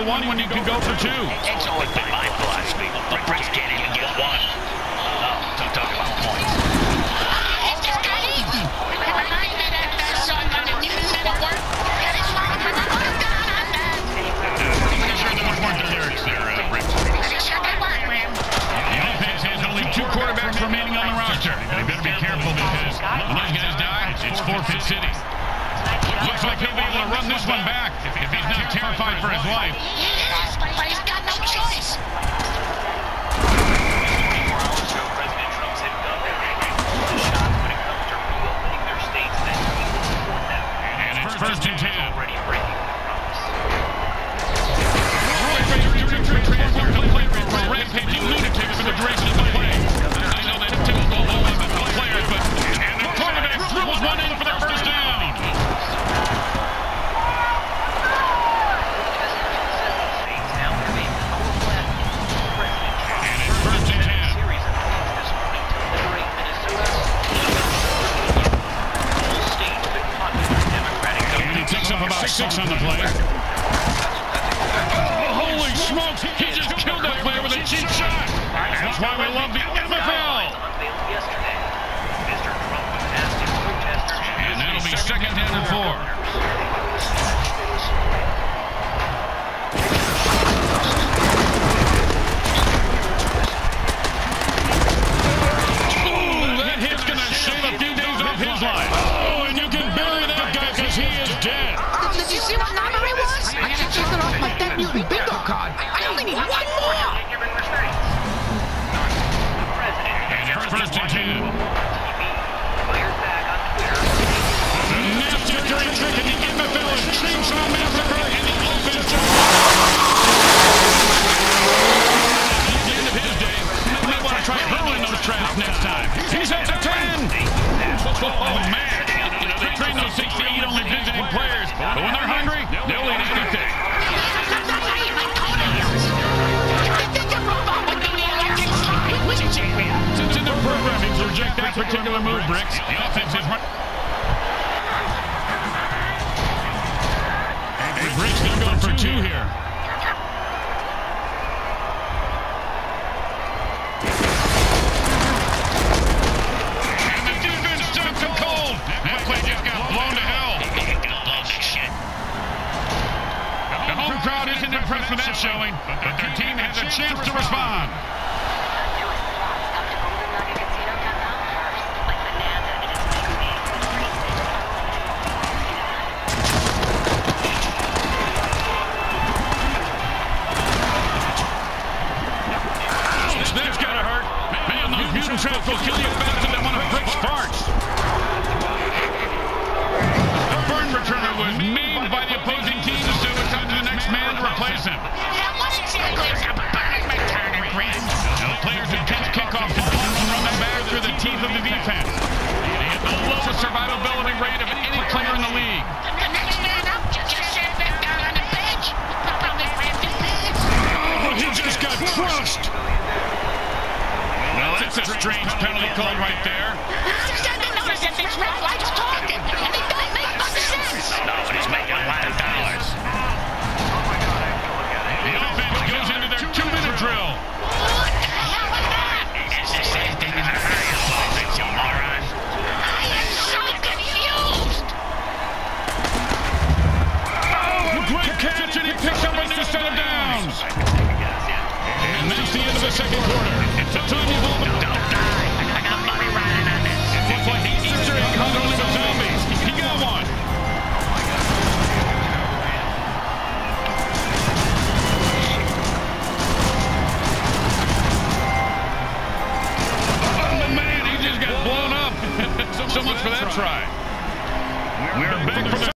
one when you can go for two. It's always been my philosophy, but Brits can't even get one. Oh, don't talk about points. It's just got easy. It reminds me of that song on the Mutant Football League. Get it wrong, but I'm I'm sure those weren't the lyrics there, Brits. sure they weren't, Ram. The offense has only 2 quarterbacks remaining on the roster. They better be careful because when those guys die, it's forfeit city. Looks like he'll be able to run this one back if he's not terrified for his life. Yes, but he's got no choice. President Trump's hit government the shot when it comes to reopening their states that he will support them. And it's first and 10. Already breaking the promise. Rampaging lunatics for the duration of the play. I know that's typical of all NFL players, but and the quarterback drills one in for the first down. About 6 on the play. Oh, holy smokes! He just killed that player with a cheap shot. That's why we love the NFL. And that'll be second down and 4. Ooh, that hit's gonna shave a few days off his life. Oh, and you can bury that guy because he is dead. Did you see what number it was? I gotta check it off my dead mutant bingo card. I only need one more. And it's first and 10. The nasty dirty trick in the NFL is Chainsaw Massacre and the offense. He's the end of his day. You might want to try hurling those traps next time. He's at the 10. Oh, man. They train those things to eat only visiting players. But when they're hungry, they'll eat anything. It's in their programming to reject that particular move, Bricks. The offense is running. Hey, Bricks, they're going for 2 here. And the defense stops him cold. That play just got blown to hell. The home crowd isn't impressed with that showing, but their team has a chance to respond. That's gotta hurt. Man, those mutant traps will kill you faster than one of Brick's farts. The burn returner was maimed by the opposing team, so it's time to the next man to replace him. That wasn't exactly a burn returner, Grim. The players intense kickoff can run them back through the teeth of the defense. They have the lowest survivability rate of any player in the league. The next man up just sat back down on the bench. Probably ran the bench. Oh, he just got crushed. Well, that's a strange penalty call right there. I'm starting to notice that these red lights talking, and they don't make much sense. No, but he's making a lot of dollars. The offense goes into their 2-minute drill. What the hell was that? It's the same thing as a higher offense, you moron. I am so confused. Oh, a great catch, and he picks up a new set of downs. And that's the end of the second quarter. It's a tiny ball. Don't die. I got money riding on this. It looks like the Easter egg hunt only with zombies. He got one. Oh, man, he just got blown up. So much for that try. We're back from the